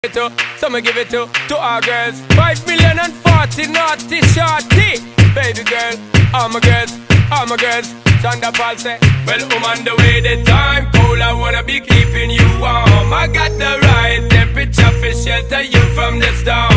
So me give it to our girls. 5 million and 40 naughty shorty. Baby girl, all my girls, all my girls. Shonda Paul say, well, I'm on the way, the time cold, I wanna be keeping you warm. I got the right temperature for shelter you from the storm.